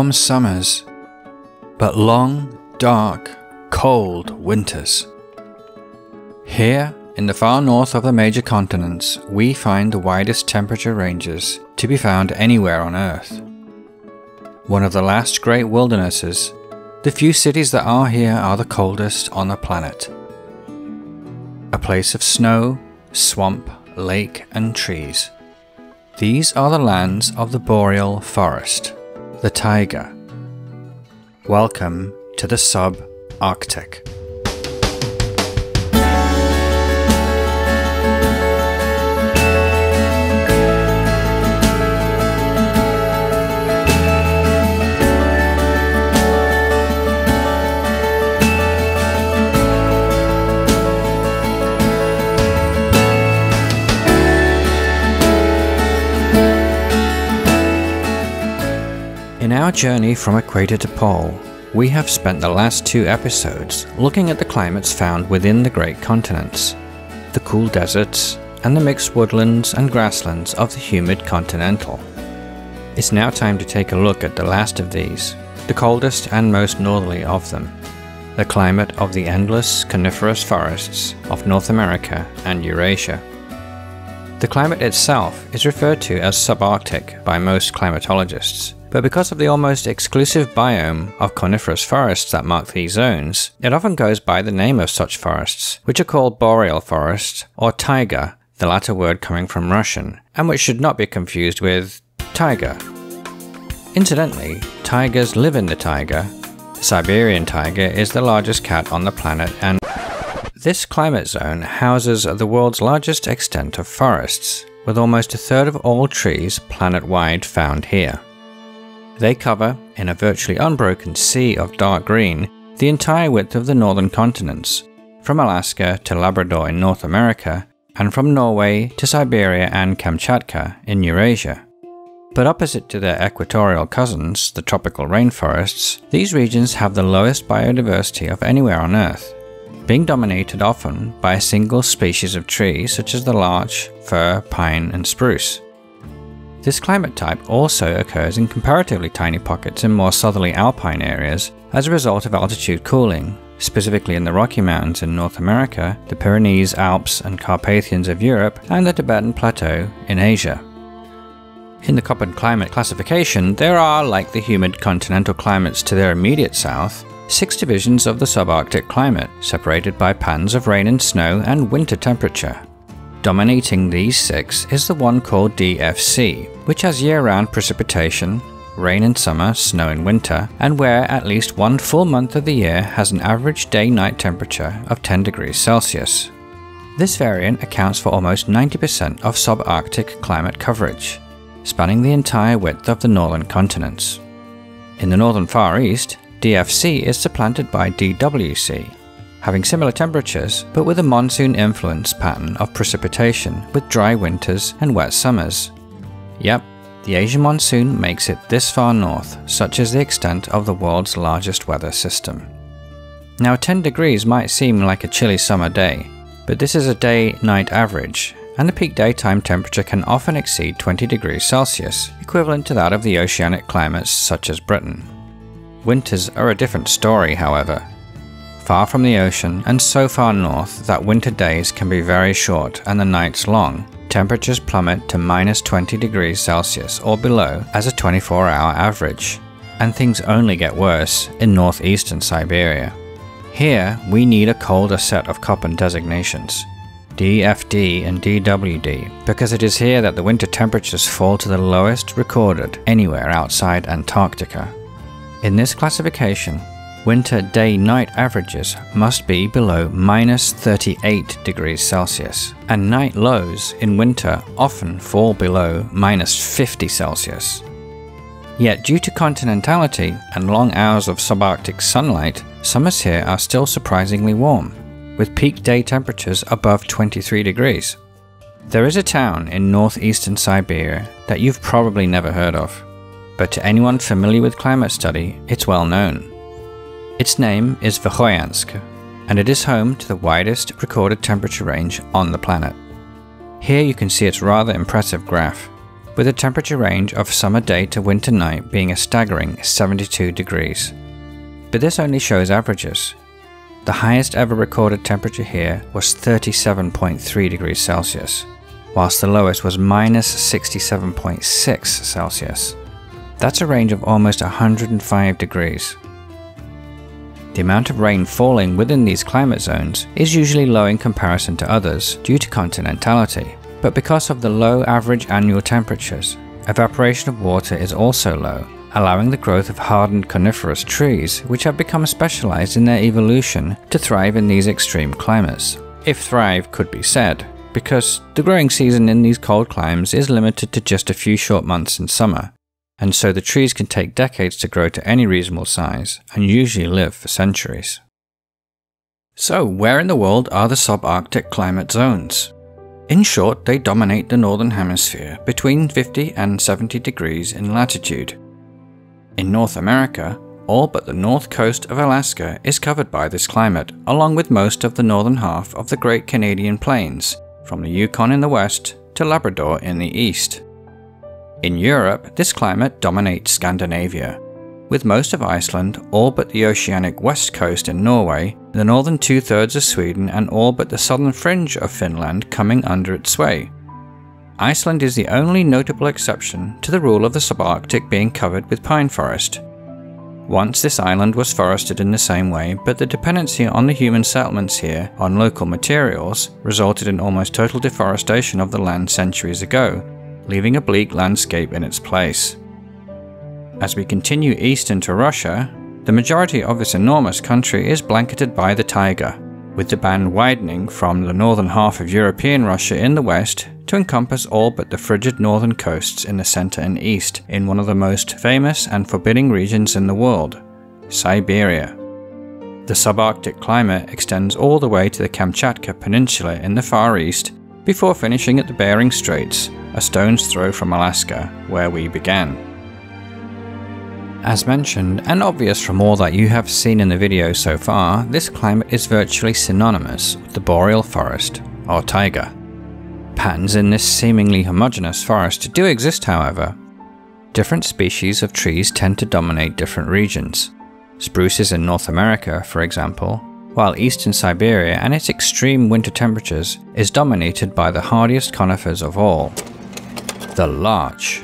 warm summers, but long, dark, cold winters. Here, in the far north of the major continents, we find the widest temperature ranges to be found anywhere on Earth. One of the last great wildernesses, the few cities that are here are the coldest on the planet. A place of snow, swamp, lake and trees. These are the lands of the Boreal forest, the Taiga. Welcome to the Subarctic. In our journey from equator to pole, we have spent the last 2 episodes looking at the climates found within the great continents, the cool deserts, and the mixed woodlands and grasslands of the humid continental. It's now time to take a look at the last of these, the coldest and most northerly of them, the climate of the endless coniferous forests of North America and Eurasia. The climate itself is referred to as subarctic by most climatologists, but because of the almost exclusive biome of coniferous forests that mark these zones, it often goes by the name of such forests, which are called boreal forests or taiga, the latter word coming from Russian, and which should not be confused with taiga. Incidentally, tigers live in the taiga. The Siberian taiga is the largest cat on the planet, and this climate zone houses the world's largest extent of forests, with almost a third of all trees planet-wide found here. They cover, in a virtually unbroken sea of dark green, the entire width of the northern continents, from Alaska to Labrador in North America, and from Norway to Siberia and Kamchatka in Eurasia. But opposite to their equatorial cousins, the tropical rainforests, these regions have the lowest biodiversity of anywhere on Earth, being dominated often by a single species of tree such as the larch, fir, pine and spruce. This climate type also occurs in comparatively tiny pockets in more southerly alpine areas as a result of altitude cooling, specifically in the Rocky Mountains in North America, the Pyrenees, Alps and Carpathians of Europe, and the Tibetan Plateau in Asia. In the Koppen climate classification, there are, like the humid continental climates to their immediate south, 6 divisions of the subarctic climate, separated by patterns of rain and snow and winter temperature. Dominating these 6 is the one called DFC, which has year-round precipitation, rain in summer, snow in winter, and where at least one full month of the year has an average day-night temperature of 10 degrees Celsius. This variant accounts for almost 90% of subarctic climate coverage, spanning the entire width of the northern continents. In the northern Far East, DFC is supplanted by DWC, having similar temperatures but with a monsoon influence pattern of precipitation with dry winters and wet summers. Yep, the Asian monsoon makes it this far north, such is the extent of the world's largest weather system. Now 10 degrees might seem like a chilly summer day, but this is a day-night average, and the peak daytime temperature can often exceed 20 degrees Celsius, equivalent to that of the oceanic climates such as Britain. Winters are a different story, however. Far from the ocean and so far north that winter days can be very short and the nights long, temperatures plummet to minus 20 degrees Celsius or below as a 24-hour average, and things only get worse in northeastern Siberia. Here we need a colder set of Koppen designations, DFD and DWD, because it is here that the winter temperatures fall to the lowest recorded anywhere outside Antarctica. In this classification, winter day-night averages must be below minus 38 degrees Celsius, and night lows in winter often fall below minus 50 Celsius. Yet due to continentality and long hours of subarctic sunlight, summers here are still surprisingly warm, with peak day temperatures above 23 degrees. There is a town in northeastern Siberia that you've probably never heard of, but to anyone familiar with climate study, it's well known. Its name is Verkhoyansk, and it is home to the widest recorded temperature range on the planet. Here you can see its rather impressive graph. with a temperature range of summer day to winter night being a staggering 72 degrees. But this only shows averages. The highest ever recorded temperature here was 37.3 degrees Celsius, whilst the lowest was minus 67.6 Celsius. That's a range of almost 105 degrees. The amount of rain falling within these climate zones is usually low in comparison to others due to continentality, but because of the low average annual temperatures, evaporation of water is also low, allowing the growth of hardened coniferous trees which have become specialized in their evolution to thrive in these extreme climates, if thrive could be said, because the growing season in these cold climes is limited to just a few short months in summer, and so the trees can take decades to grow to any reasonable size and usually live for centuries. So where in the world are the subarctic climate zones? In short, they dominate the northern hemisphere between 50 and 70 degrees in latitude. In North America, all but the north coast of Alaska is covered by this climate, along with most of the northern half of the Great Canadian Plains, from the Yukon in the west to Labrador in the east. In Europe, this climate dominates Scandinavia, with most of Iceland, all but the oceanic west coast in Norway, the northern two-thirds of Sweden and all but the southern fringe of Finland coming under its sway. Iceland is the only notable exception to the rule of the subarctic being covered with pine forest. Once this island was forested in the same way, but the dependency on the human settlements here on local materials resulted in almost total deforestation of the land centuries ago, leaving a bleak landscape in its place. As we continue east into Russia, the majority of this enormous country is blanketed by the taiga, with the band widening from the northern half of European Russia in the west to encompass all but the frigid northern coasts in the center and east in one of the most famous and forbidding regions in the world, Siberia. The subarctic climate extends all the way to the Kamchatka Peninsula in the far east, before finishing at the Bering Straits, a stone's throw from Alaska, where we began. As mentioned, and obvious from all that you have seen in the video so far, this climate is virtually synonymous with the boreal forest, or taiga. Patterns in this seemingly homogeneous forest do exist, however. Different species of trees tend to dominate different regions. Spruces in North America, for example, while eastern Siberia and its extreme winter temperatures is dominated by the hardiest conifers of all, the larch.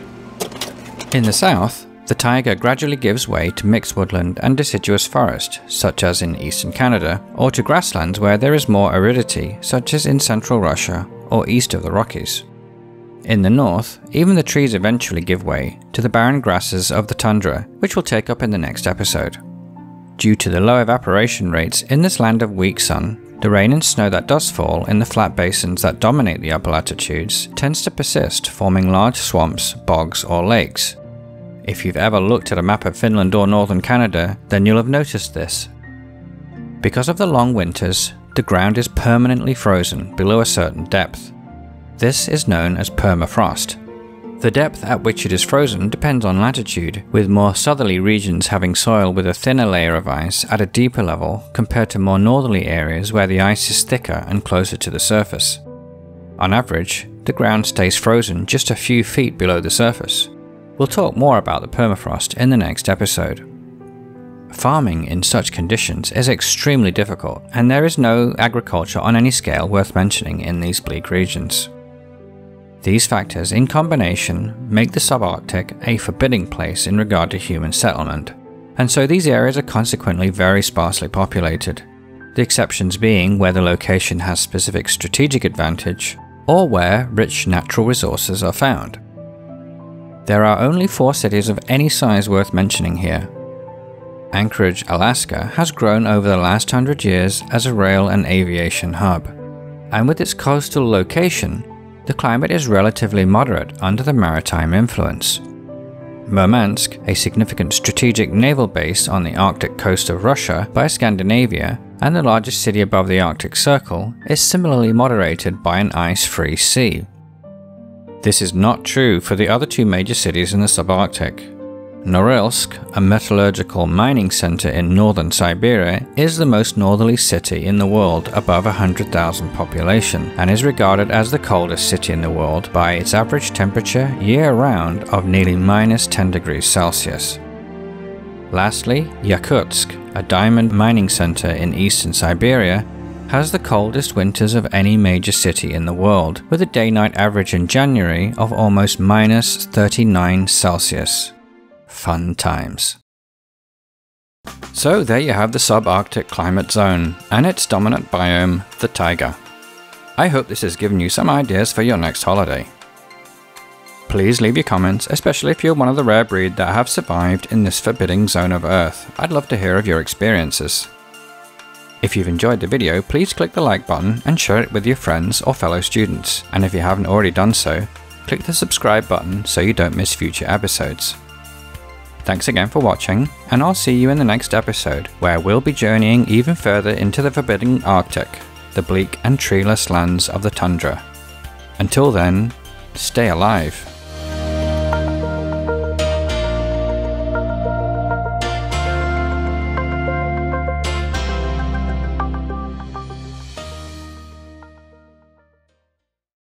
In the south, the taiga gradually gives way to mixed woodland and deciduous forest, such as in eastern Canada, or to grasslands where there is more aridity, such as in central Russia or east of the Rockies. In the north, even the trees eventually give way to the barren grasses of the tundra, which we'll take up in the next episode. Due to the low evaporation rates in this land of weak sun, the rain and snow that does fall in the flat basins that dominate the upper latitudes tends to persist, forming large swamps, bogs, or lakes. If you've ever looked at a map of Finland or northern Canada, then you'll have noticed this. Because of the long winters, the ground is permanently frozen below a certain depth. This is known as permafrost. The depth at which it is frozen depends on latitude, with more southerly regions having soil with a thinner layer of ice at a deeper level compared to more northerly areas where the ice is thicker and closer to the surface. On average, the ground stays frozen just a few feet below the surface. We'll talk more about the permafrost in the next episode. Farming in such conditions is extremely difficult, and there is no agriculture on any scale worth mentioning in these bleak regions. These factors in combination make the subarctic a forbidding place in regard to human settlement, and so these areas are consequently very sparsely populated, the exceptions being where the location has specific strategic advantage or where rich natural resources are found. There are only 4 cities of any size worth mentioning here. Anchorage, Alaska has grown over the last 100 years as a rail and aviation hub, and with its coastal location, the climate is relatively moderate under the maritime influence. Murmansk, a significant strategic naval base on the Arctic coast of Russia by Scandinavia and the largest city above the Arctic Circle, is similarly moderated by an ice-free sea. This is not true for the other 2 major cities in the subarctic. Norilsk, a metallurgical mining center in northern Siberia, is the most northerly city in the world above 100,000 population and is regarded as the coldest city in the world by its average temperature year-round of nearly -10 degrees Celsius. Lastly, Yakutsk, a diamond mining center in eastern Siberia, has the coldest winters of any major city in the world, with a day-night average in January of almost -39 Celsius. Fun times. So there you have the subarctic climate zone and its dominant biome, the taiga. I hope this has given you some ideas for your next holiday. Please leave your comments, especially if you're one of the rare breed that have survived in this forbidding zone of Earth. I'd love to hear of your experiences. If you've enjoyed the video, please click the like button and share it with your friends or fellow students. And if you haven't already done so, click the subscribe button so you don't miss future episodes. Thanks again for watching, and I'll see you in the next episode, where we'll be journeying even further into the forbidding Arctic, the bleak and treeless lands of the tundra. Until then, stay alive.